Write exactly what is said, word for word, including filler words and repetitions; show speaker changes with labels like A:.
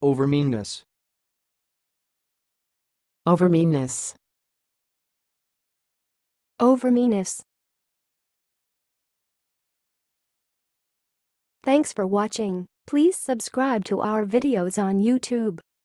A: overmeanness,
B: overmeanness,
C: overmeanness. Thanks for watching. Please subscribe to our videos on YouTube.